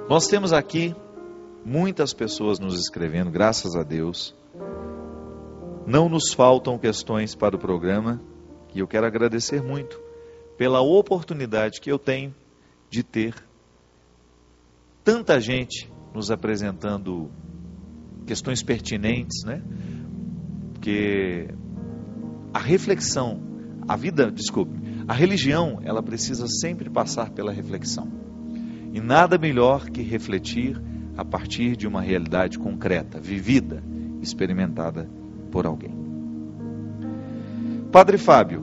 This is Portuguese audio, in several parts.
Nós temos aqui muitas pessoas nos escrevendo, graças a Deus. Não nos faltam questões para o programa, e eu quero agradecer muito pela oportunidade que eu tenho de ter tanta gente nos apresentando questões pertinentes, né? Porque a reflexão, a religião, ela precisa sempre passar pela reflexão. E nada melhor que refletir a partir de uma realidade concreta, vivida, experimentada por alguém. Padre Fábio,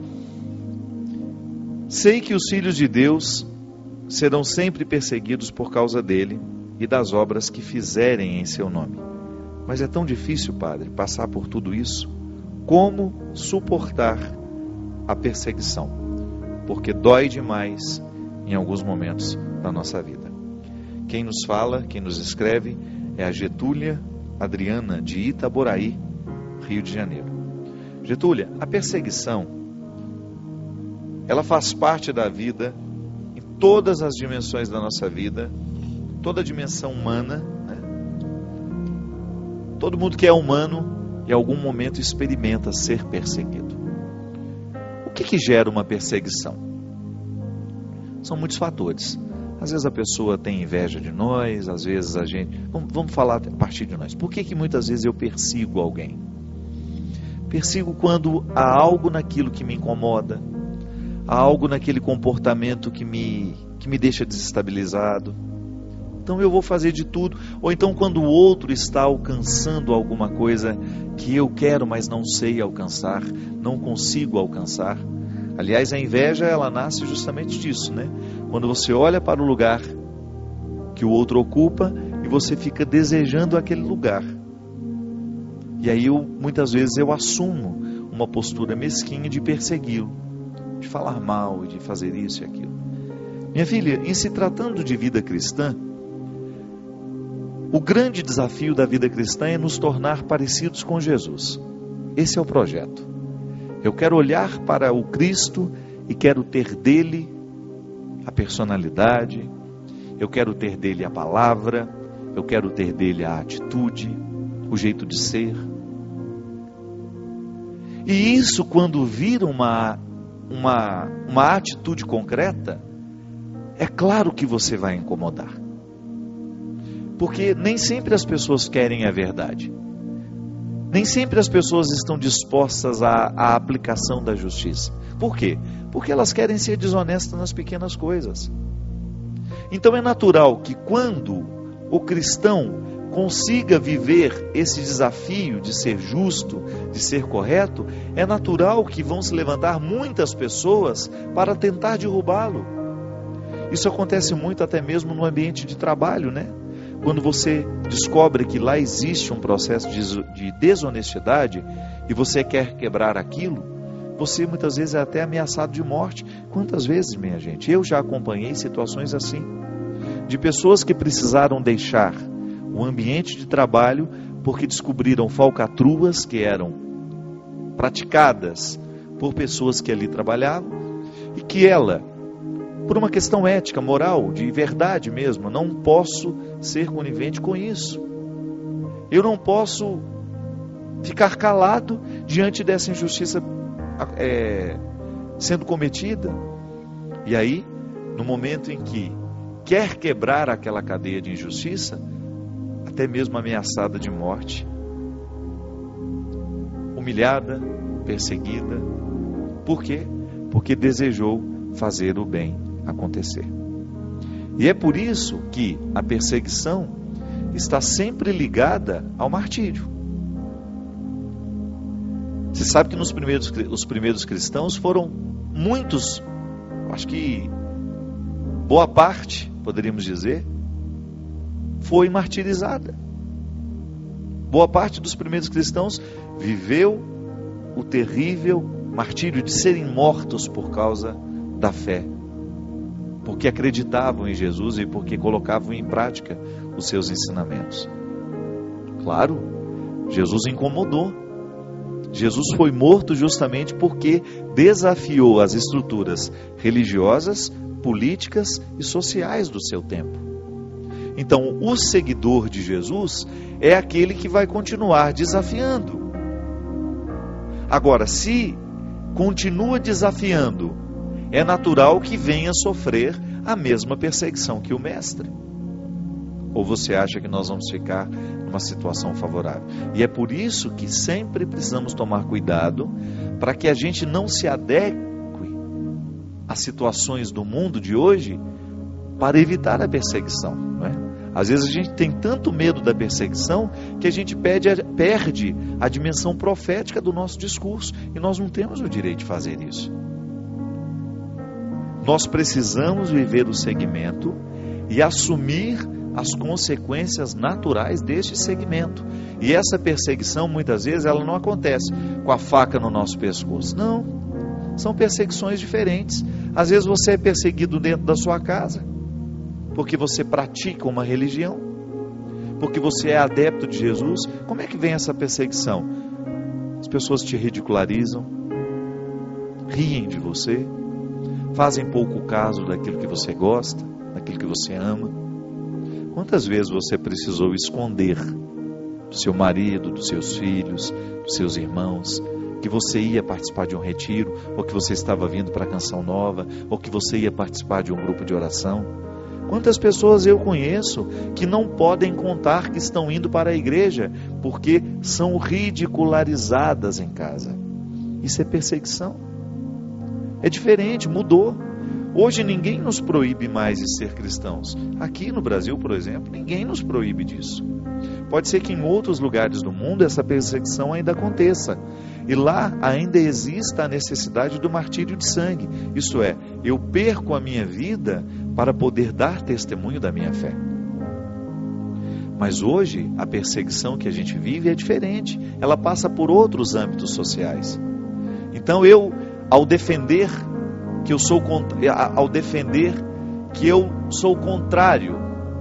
sei que os filhos de Deus serão sempre perseguidos por causa dele e das obras que fizerem em seu nome. Mas é tão difícil, Padre, passar por tudo isso. Como suportar a perseguição? Porque dói demais em alguns momentos da nossa vida. Quem nos fala, quem nos escreve, é a Getúlia Adriana, de Itaboraí, Rio de Janeiro. Getúlia, a perseguição, ela faz parte da vida, em todas as dimensões da nossa vida, toda a dimensão humana, né? Todo mundo que é humano, em algum momento experimenta ser perseguido. O que gera uma perseguição? São muitos fatores. Às vezes a pessoa tem inveja de nós, às vezes a gente... Vamos falar a partir de nós. Por que muitas vezes eu persigo alguém? Persigo quando há algo naquilo que me incomoda, há algo naquele comportamento que me deixa desestabilizado. Então eu vou fazer de tudo. Ou então quando o outro está alcançando alguma coisa que eu quero, mas não sei alcançar, não consigo alcançar. Aliás, a inveja, ela nasce justamente disso, né? Quando você olha para o lugar que o outro ocupa e você fica desejando aquele lugar. E aí muitas vezes eu assumo uma postura mesquinha de persegui-lo, de falar mal, de fazer isso e aquilo. Minha filha, em se tratando de vida cristã, o grande desafio da vida cristã é nos tornar parecidos com Jesus. Esse é o projeto. Eu quero olhar para o Cristo e quero ter dele a personalidade, eu quero ter dele a palavra, eu quero ter dele a atitude, o jeito de ser. E isso, quando vira uma atitude concreta, é claro que você vai incomodar. Porque nem sempre as pessoas querem a verdade. Nem sempre as pessoas estão dispostas à aplicação da justiça. Por quê? Porque elas querem ser desonestas nas pequenas coisas. Então é natural que quando o cristão consiga viver esse desafio de ser justo, de ser correto, é natural que vão se levantar muitas pessoas para tentar derrubá-lo. Isso acontece muito até mesmo no ambiente de trabalho, né? Quando você descobre que lá existe um processo de desonestidade e você quer quebrar aquilo, você muitas vezes é até ameaçado de morte. Quantas vezes, minha gente? Eu já acompanhei situações assim, de pessoas que precisaram deixar o ambiente de trabalho porque descobriram falcatruas que eram praticadas por pessoas que ali trabalhavam e que ela, por uma questão ética, moral, de verdade mesmo, não posso ser conivente com isso. Eu não posso ficar calado diante dessa injustiça sendo cometida. E aí, no momento em que quer quebrar aquela cadeia de injustiça, até mesmo ameaçada de morte, humilhada, perseguida. Por quê? Porque desejou fazer o bem acontecer. E é por isso que a perseguição está sempre ligada ao martírio. Você sabe que os primeiros cristãos foram muitos, acho que boa parte, poderíamos dizer, foi martirizada. Boa parte dos primeiros cristãos viveu o terrível martírio de serem mortos por causa da fé, porque acreditavam em Jesus e porque colocavam em prática os seus ensinamentos. Claro, Jesus incomodou. Jesus foi morto justamente porque desafiou as estruturas religiosas, políticas e sociais do seu tempo. Então, o seguidor de Jesus é aquele que vai continuar desafiando. Agora, se continua desafiando, é natural que venha sofrer a mesma perseguição que o mestre. Ou você acha que nós vamos ficar numa situação favorável? E é por isso que sempre precisamos tomar cuidado para que a gente não se adeque às situações do mundo de hoje para evitar a perseguição, não é? Às vezes a gente tem tanto medo da perseguição que a gente perde a dimensão profética do nosso discurso, e nós não temos o direito de fazer isso. Nós precisamos viver o segmento e assumir as consequências naturais deste segmento. E essa perseguição, muitas vezes, ela não acontece com a faca no nosso pescoço. Não, são perseguições diferentes. Às vezes você é perseguido dentro da sua casa, porque você pratica uma religião, porque você é adepto de Jesus. Como é que vem essa perseguição? As pessoas te ridicularizam, riem de você, fazem pouco caso daquilo que você gosta, daquilo que você ama. Quantas vezes você precisou esconder do seu marido, dos seus filhos, dos seus irmãos, que você ia participar de um retiro, ou que você estava vindo para a Canção Nova, ou que você ia participar de um grupo de oração? Quantas pessoas eu conheço que não podem contar que estão indo para a igreja, porque são ridicularizadas em casa? Isso é perseguição. É diferente, mudou. Hoje ninguém nos proíbe mais de ser cristãos. Aqui no Brasil, por exemplo, ninguém nos proíbe disso. Pode ser que em outros lugares do mundo essa perseguição ainda aconteça. E lá ainda exista a necessidade do martírio de sangue. Isto é, eu perco a minha vida para poder dar testemunho da minha fé. Mas hoje a perseguição que a gente vive é diferente. Ela passa por outros âmbitos sociais. Então ao defender que eu sou contrário,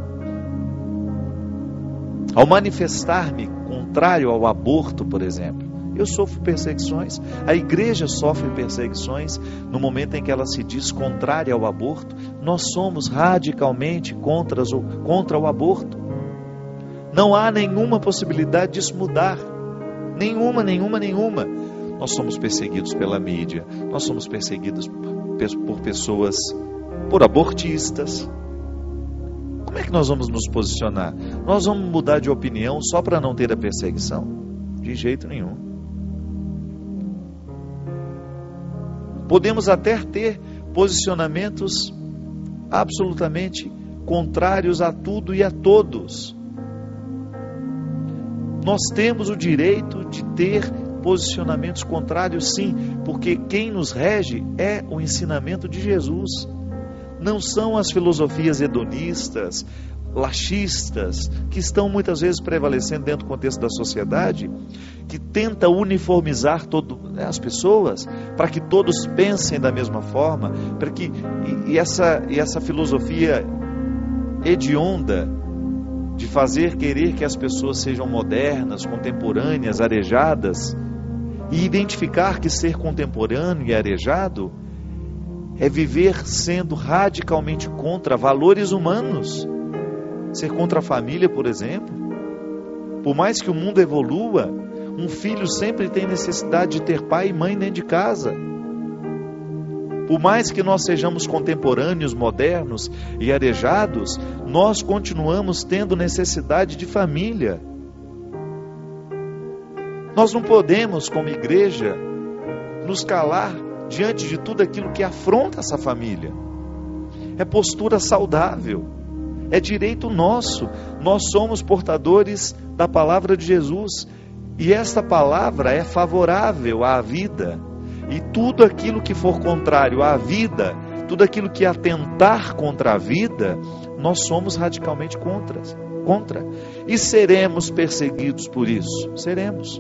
ao manifestar-me contrário ao aborto, por exemplo, eu sofro perseguições. A igreja sofre perseguições no momento em que ela se diz contrária ao aborto. Nós somos radicalmente contra o aborto. Não há nenhuma possibilidade disso mudar. Nenhuma. Nós somos perseguidos pela mídia, nós somos perseguidos por pessoas, por abortistas. Como é que nós vamos nos posicionar? Nós vamos mudar de opinião só para não ter a perseguição? De jeito nenhum. Podemos até ter posicionamentos absolutamente contrários a tudo e a todos. Nós temos o direito de ter posicionamentos contrários, sim, porque quem nos rege é o ensinamento de Jesus. Não são as filosofias hedonistas, laxistas, que estão muitas vezes prevalecendo dentro do contexto da sociedade, que tenta uniformizar as pessoas, para que todos pensem da mesma forma, para que essa filosofia hedionda de fazer querer que as pessoas sejam modernas, contemporâneas, arejadas, e identificar que ser contemporâneo e arejado é viver sendo radicalmente contra valores humanos. Ser contra a família, por exemplo. Por mais que o mundo evolua, um filho sempre tem necessidade de ter pai e mãe dentro de casa. Por mais que nós sejamos contemporâneos, modernos e arejados, nós continuamos tendo necessidade de família. Nós não podemos, como igreja, nos calar diante de tudo aquilo que afronta essa família. É postura saudável, é direito nosso. Nós somos portadores da palavra de Jesus, e esta palavra é favorável à vida. E tudo aquilo que for contrário à vida, tudo aquilo que atentar contra a vida, nós somos radicalmente contra. E seremos perseguidos por isso? Seremos.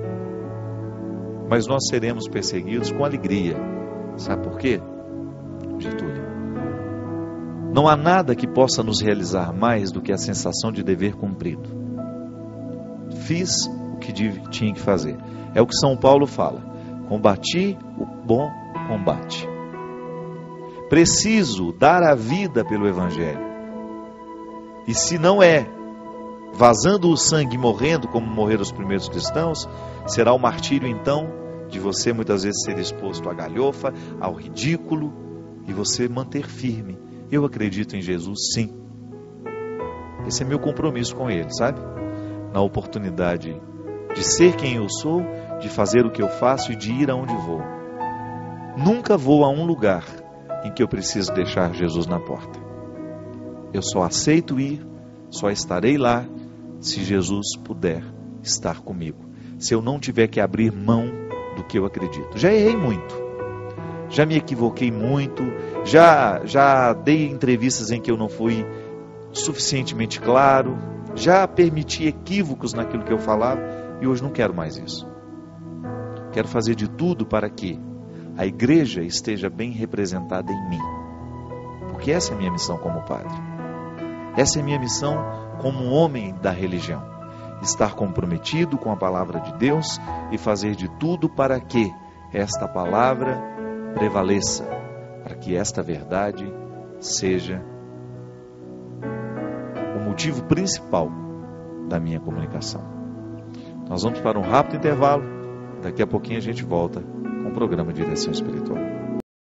Mas nós seremos perseguidos com alegria. Sabe por quê, Getúlio? Não há nada que possa nos realizar mais do que a sensação de dever cumprido. Fiz o que tinha que fazer. É o que São Paulo fala. Combati o bom combate. Preciso dar a vida pelo Evangelho. E se não é vazando o sangue e morrendo como morreram os primeiros cristãos, será o martírio então de você muitas vezes ser exposto à galhofa, ao ridículo, e você manter firme. Eu acredito em Jesus, sim. Esse é meu compromisso com Ele, sabe? Na oportunidade de ser quem eu sou, de fazer o que eu faço e de ir aonde vou. Nunca vou a um lugar em que eu preciso deixar Jesus na porta. Eu só aceito ir, só estarei lá se Jesus puder estar comigo. Se eu não tiver que abrir mão do que eu acredito. Já errei muito. Já me equivoquei muito. Já dei entrevistas em que eu não fui suficientemente claro. Já permiti equívocos naquilo que eu falava. E hoje não quero mais isso. Quero fazer de tudo para que a igreja esteja bem representada em mim. Porque essa é a minha missão como padre. Essa é a minha missão como homem da religião. Estar comprometido com a palavra de Deus e fazer de tudo para que esta palavra prevaleça, para que esta verdade seja o motivo principal da minha comunicação. Nós vamos para um rápido intervalo. Daqui a pouquinho a gente volta com o programa Direção Espiritual.